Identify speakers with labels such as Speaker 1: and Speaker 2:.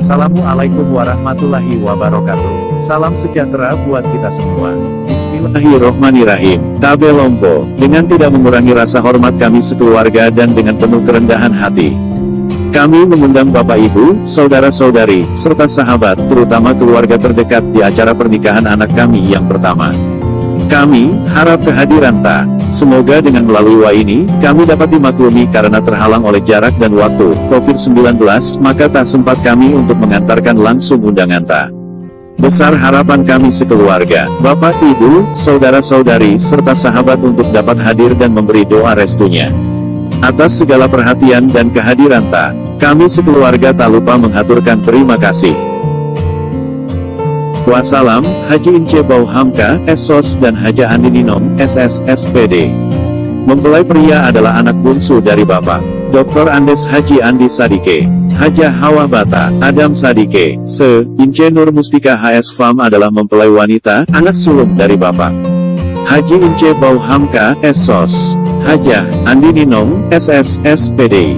Speaker 1: Assalamualaikum warahmatullahi wabarakatuh. Salam sejahtera buat kita semua. Bismillahirrohmanirrahim. Tabelompo, dengan tidak mengurangi rasa hormat kami sekeluarga dan dengan penuh kerendahan hati, kami mengundang Bapak Ibu, Saudara-saudari, serta sahabat, terutama keluarga terdekat di acara pernikahan anak kami yang pertama. Kami harap kehadiran Ta. Semoga dengan melalui wa ini, kami dapat dimaklumi karena terhalang oleh jarak dan waktu, COVID-19, maka tak sempat kami untuk mengantarkan langsung undangan Ta. Besar harapan kami sekeluarga, Bapak, Ibu, Saudara-saudari, serta sahabat untuk dapat hadir dan memberi doa restunya. Atas segala perhatian dan kehadiran Ta, kami sekeluarga tak lupa mengaturkan terima kasih. Wassalam, Haji Ince Bau Hamka, SOS dan Haja Andininom, SS, SPD. Mempelai pria adalah anak bungsu dari Bapak Dr. Andes Haji Andi Sadike, Haja Hawa Bata, Adam Sadike, Ince Nur Mustika HS Fam adalah mempelai wanita, anak sulung dari Bapak Haji Ince Bau Hamka, SOS, Haja Andininom, SS, SPD.